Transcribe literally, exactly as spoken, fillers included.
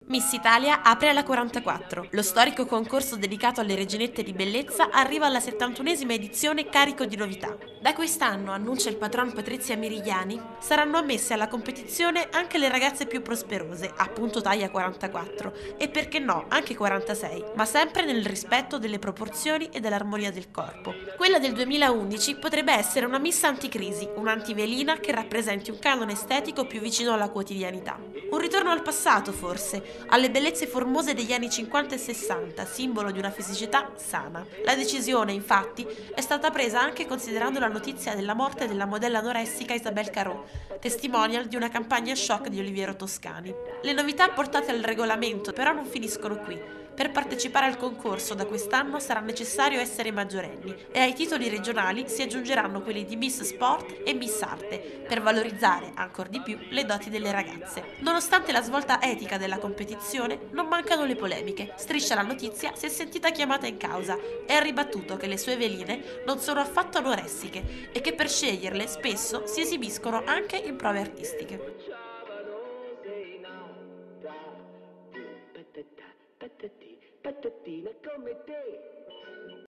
Miss Italia apre alla quarantaquattro. Lo storico concorso dedicato alle reginette di bellezza arriva alla settantunesima edizione carico di novità. Da quest'anno, annuncia il patron Patrizia Mirigliani, saranno ammesse alla competizione anche le ragazze più prosperose, appunto taglia quarantaquattro, e perché no, anche quarantasei, ma sempre nel rispetto delle proporzioni e dell'armonia del corpo. Quella del duemilaundici potrebbe essere una miss anticrisi, un'antivelina che rappresenti un canone estetico più vicino alla quotidianità. Un ritorno al passato, forse, alle bellezze formose degli anni cinquanta e sessanta, simbolo di una fisicità sana. La decisione, infatti, è stata presa anche considerando la notizia della morte della modella anoressica Isabel Carot, testimonial di una campagna shock di Oliviero Toscani. Le novità portate al regolamento però non finiscono qui. Per partecipare al concorso da quest'anno sarà necessario essere maggiorenni e ai titoli regionali si aggiungeranno quelli di Miss Sport e Miss Arte per valorizzare ancor di più le doti delle ragazze. Nonostante la svolta etica della competizione, non mancano le polemiche. Striscia la notizia si è sentita chiamata in causa e ha ribattuto che le sue veline non sono affatto anoressiche e che per sceglierle spesso si esibiscono anche in prove artistiche. Patati, patatina come te.